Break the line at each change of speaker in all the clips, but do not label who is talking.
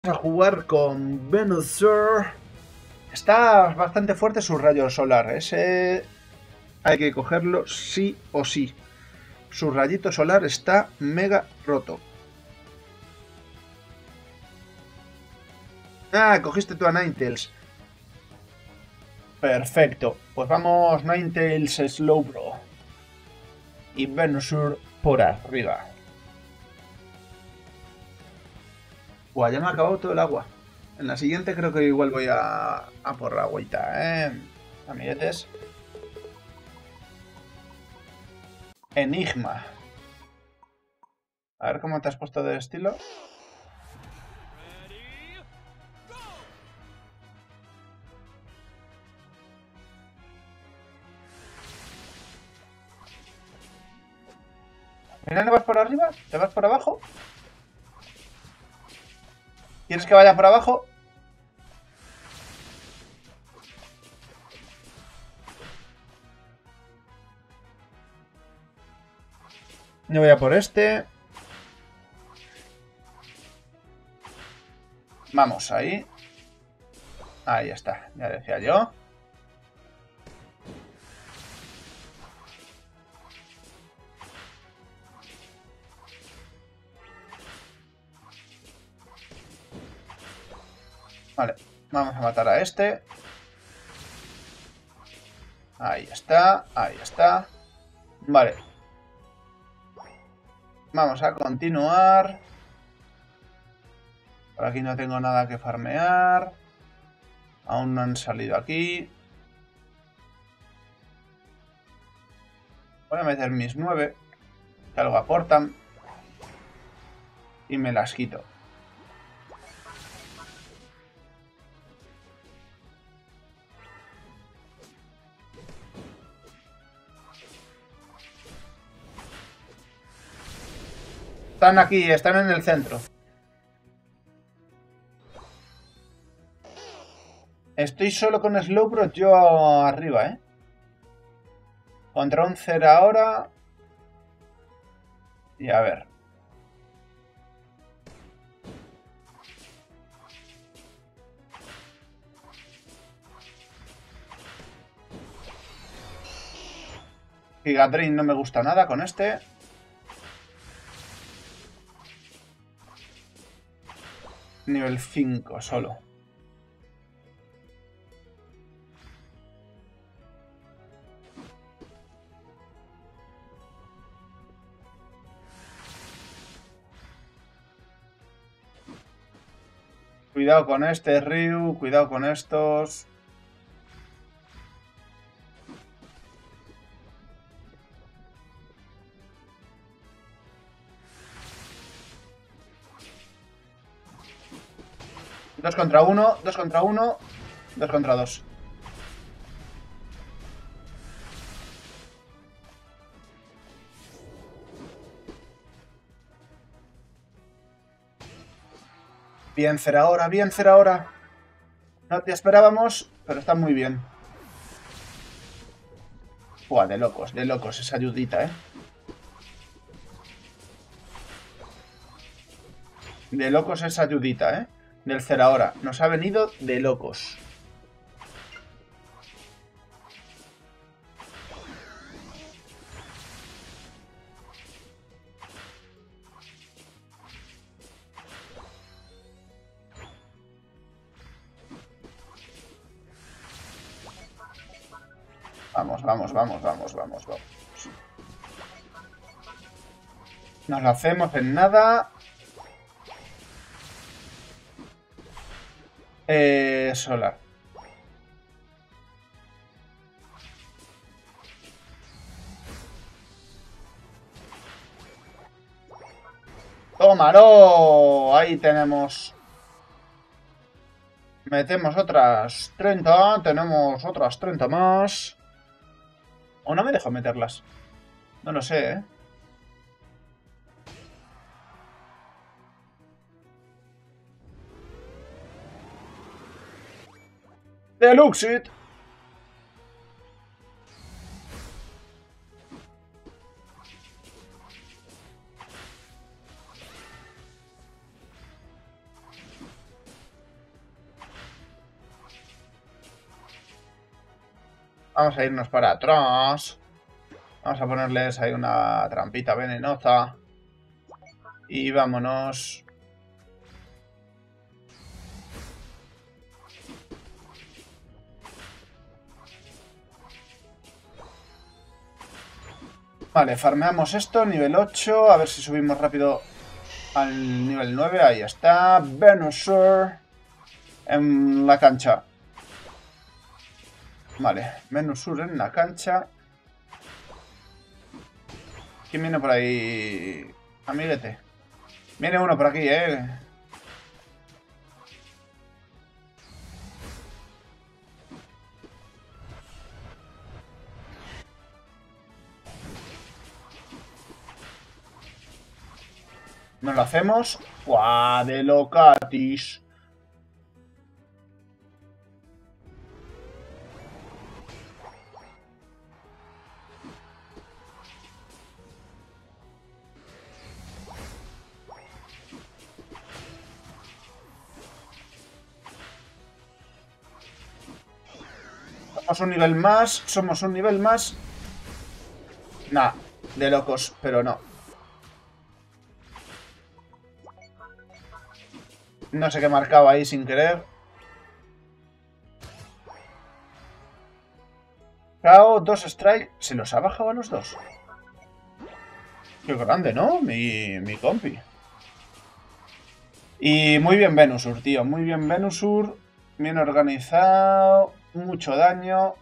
A jugar con Venusaur. Está bastante fuerte su rayo solar. Ese hay que cogerlo sí o sí. Su rayito solar está mega roto. Ah, cogiste tú a Ninetales. Perfecto. Pues vamos Ninetales Slowbro. Y Venusaur por arriba. Buah, ya me ha acabado todo el agua. En la siguiente creo que igual voy a por la agüita, amiguetes. Enigma. A ver cómo te has puesto de estilo. Mira, ¿no vas por arriba? ¿Te vas por abajo? ¿Quieres que vaya por abajo? Yo voy a por este. Vamos, ahí. Ahí está, ya decía yo. Vale, vamos a matar a este. Ahí está, ahí está. Vale. Vamos a continuar. Por aquí no tengo nada que farmear. Aún no han salido aquí. Voy a meter mis 9, que algo aportan. Y me las quito. Están aquí, están en el centro. Estoy solo con Slowbro yo arriba, ¿eh? Contra un Cer ahora. Y a ver. Gigadrin no me gusta nada con este. Nivel 5 solo. Cuidado con este, Ryu. Cuidado con estos. Dos contra uno, dos contra uno, dos contra dos. Bien, Cer ahora, bien, Cer ahora. No te esperábamos, pero está muy bien. Buah, de locos esa ayudita, De locos esa ayudita, Del Cer ahora. Nos ha venido de locos. Vamos, vamos, vamos, vamos, vamos, vamos. Nos lo hacemos en nada. Solar. ¡Tómalo! Ahí tenemos. Metemos otras 30. Tenemos otras 30 más. ¿O no me dejo meterlas? No lo sé, Deluxit. Vamos a irnos para atrás. Vamos a ponerles ahí una trampita venenosa. Y vámonos. Vale, farmeamos esto, nivel 8. A ver si subimos rápido al nivel 9. Ahí está. Venusaur en la cancha. Vale, Venusaur en la cancha. ¿Quién viene por ahí? Amiguete. Viene uno por aquí, Nos lo hacemos. ¡Guau! De Locatis. Somos un nivel más. Somos un nivel más. Nah, de locos, pero no. No sé qué marcaba ahí sin querer. KO, 2 strike. ¿Se los ha bajado a los dos? Qué grande, ¿no? Mi compi. Y muy bien Venusaur, tío. Muy bien Venusaur. Bien organizado. Mucho daño.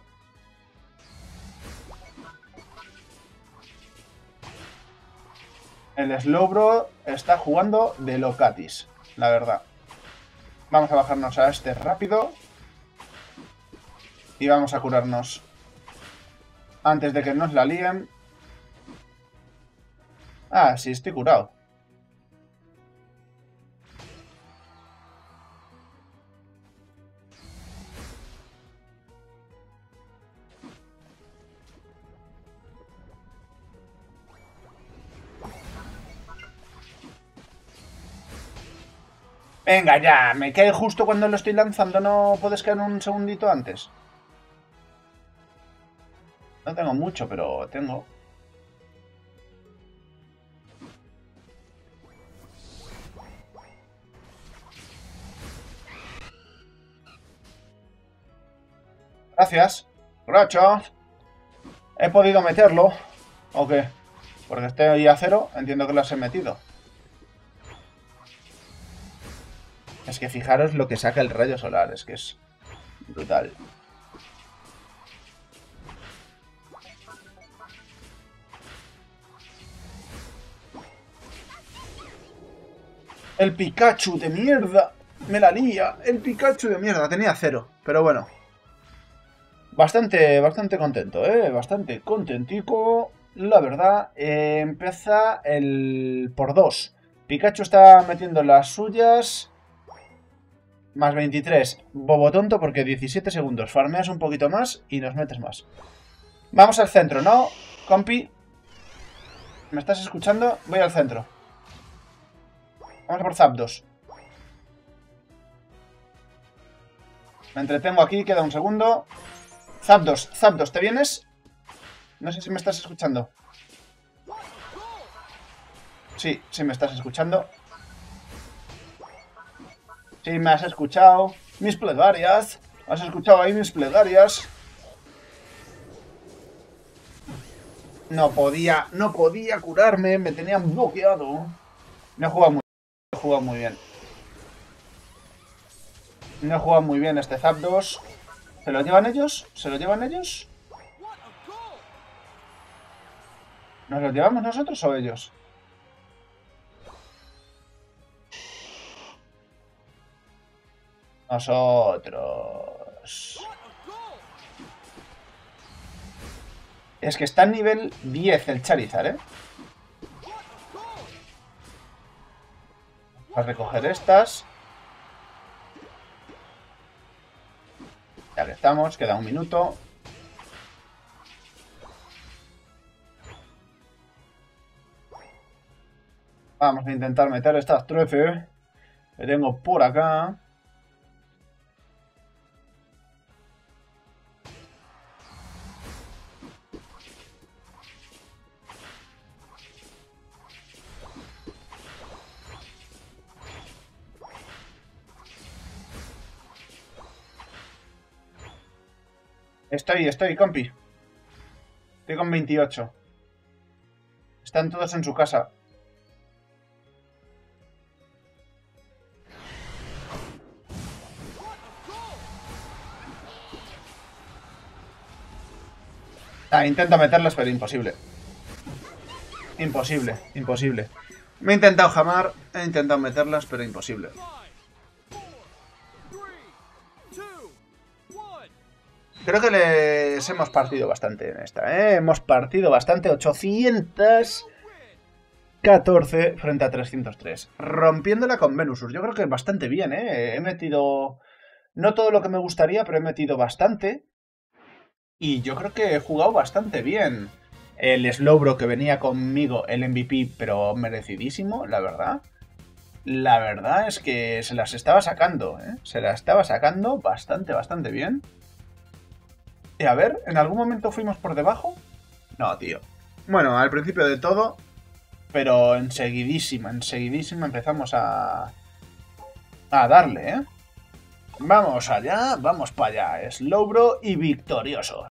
El Slowbro está jugando de Locatis, la verdad. Vamos a bajarnos a este rápido. Y vamos a curarnos antes de que nos la líen. Ah, sí, estoy curado. Venga, ya, me cae justo cuando lo estoy lanzando. ¿No puedes caer un segundito antes? No tengo mucho, pero tengo. Gracias. Gracias. He podido meterlo. ¿O qué? Porque estoy a 0. Entiendo que las he metido. Es que fijaros lo que saca el rayo solar. Es que es brutal. El Pikachu de mierda. Me la lía. El Pikachu de mierda. Tenía 0. Pero bueno. Bastante contento, bastante contentico, la verdad. Empieza el por 2. Pikachu está metiendo las suyas. Más 23. Bobo tonto porque 17 segundos. Farmeas un poquito más y nos metes más. Vamos al centro, ¿no, compi? ¿Me estás escuchando? Voy al centro. Vamos a por Zapdos. Me entretengo aquí, queda un segundo. Zapdos, Zapdos, ¿te vienes? No sé si me estás escuchando. Sí, sí me estás escuchando. Sí, me has escuchado. Mis plegarias. ¿Has escuchado ahí mis plegarias? No podía curarme. Me tenían bloqueado. No he jugado muy bien. No he jugado muy bien este Zapdos. ¿Se lo llevan ellos? ¿Se lo llevan ellos? ¿Nos lo llevamos nosotros o ellos? Nosotros. Es que está en nivel 10 el Charizard, ¿eh? Vamos a recoger estas. Ya que estamos, queda un minuto. Vamos a intentar meter estas 13 que tengo por acá. Estoy, compi. Estoy con 28. Están todos en su casa. Intento meterlas, pero imposible. Imposible. Me he intentado jamar, he intentado meterlas, pero imposible. Creo que les hemos partido bastante en esta, ¿eh? Hemos partido bastante, 814 frente a 303. Rompiéndola con Venusur. Yo creo que bastante bien, ¿eh? He metido... No todo lo que me gustaría, pero he metido bastante. Y yo creo que he jugado bastante bien. El Slowbro que venía conmigo, el MVP, pero merecidísimo, la verdad. La verdad es que se las estaba sacando, ¿eh? Se las estaba sacando bastante bien. Y a ver, ¿en algún momento fuimos por debajo? No, tío. Bueno, al principio de todo, pero enseguidísima empezamos a darle, ¿eh? Vamos allá, vamos para allá. Slowbro y victorioso.